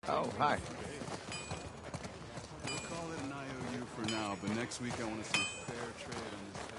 Oh, hi. We'll call it an IOU for now, but next week I want to see fair trade on this